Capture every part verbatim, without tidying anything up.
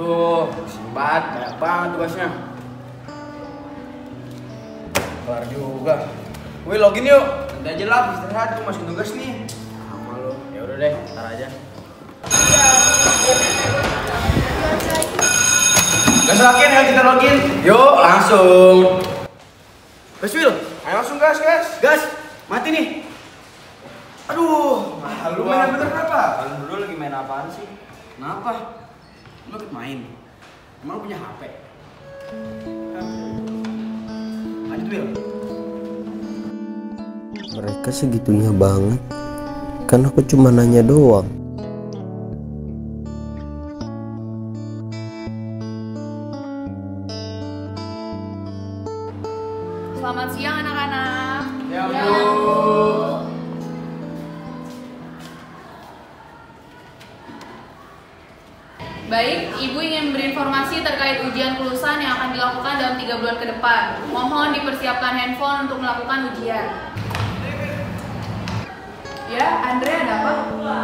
Aduh, simbat, banyak banget tugasnya. Kelar juga. Wih, login yuk. Nanti aja lah, istirahat, gue masih tugas nih. Sama lo. Ya udah deh, ntar aja. Gas login, ayo kita login. Yuk, langsung. Gas Will, ayo langsung gas, gas. Gas, mati nih. Aduh, lu main bener kenapa? Kalian dulu lagi main apaan sih? Kenapa? Lu ikut main? Emang lu punya H P? Lanjut Will. Mereka segitunya banget. Kan aku cuma nanya doang. Selamat siang anak-anak. Ya, Bu. Baik, Ibu ingin memberi informasi terkait ujian kelulusan yang akan dilakukan dalam tiga bulan ke depan. Mohon dipersiapkan handphone untuk melakukan ujian. Ya, Andre, ada apa?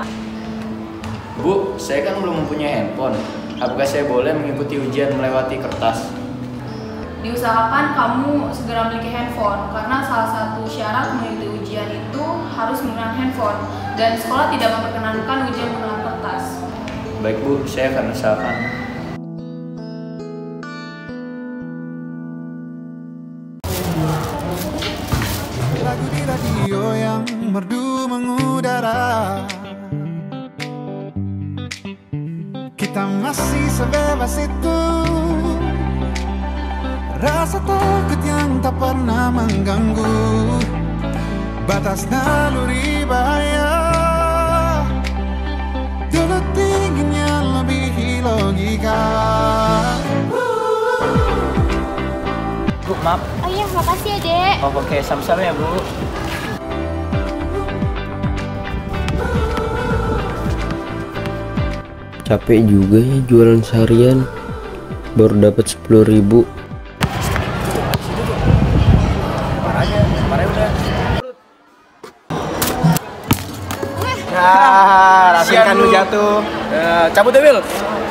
Bu, saya kan belum mempunyai handphone. Apakah saya boleh mengikuti ujian melewati kertas? Diusahakan kamu segera memiliki handphone, karena salah satu syarat mengikuti ujian itu harus menggunakan handphone, dan sekolah tidak memperkenankan ujian menggunakan kertas. Baik Bu, saya akan usahakan. Lagu di radio yang merdu mengudara, kita masih sebebas itu. Rasa takut yang tak pernah mengganggu, batas naluri bahaya. Dulu tingginya lebih logika. Bu, maaf. Oh iya, makasih ya, Dek. Oh, oke, sama-sama ya, Bu. Capek juga ya jualan seharian. Baru dapat sepuluh ribu. Parahnya, parahnya udah. Ya, rasakan lu jatuh. Uh, cabut deh, Will.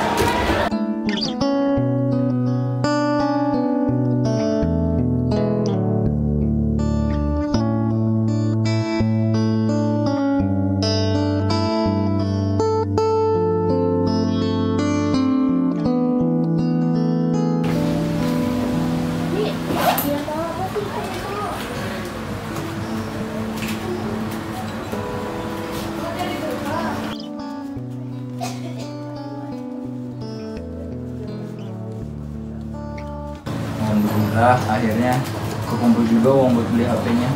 Alhamdulillah, akhirnya kekumpul juga uang buat beli H P-nya.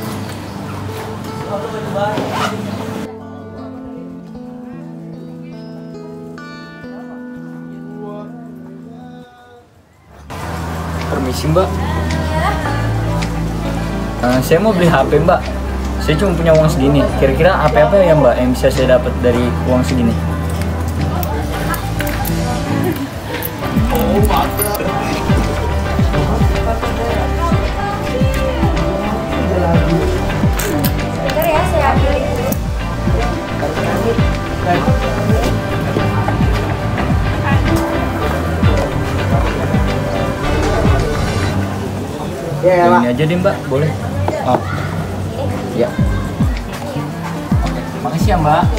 Permisi Mbak. Uh, saya mau beli H P Mbak. Saya cuma punya uang segini. Kira-kira H P apa ya Mbak yang bisa saya dapat dari uang segini? Oh, mantap. Bentar ya, saya ambil itu. Ya, ini aja deh Mbak, boleh? Oh. Ya. Oke, makasih ya Mbak.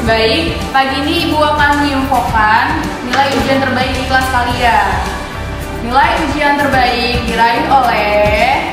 Baik, pagi ini Ibu akan menginfokan nilai ujian terbaik di kelas kalian. Nilai ujian terbaik diraih oleh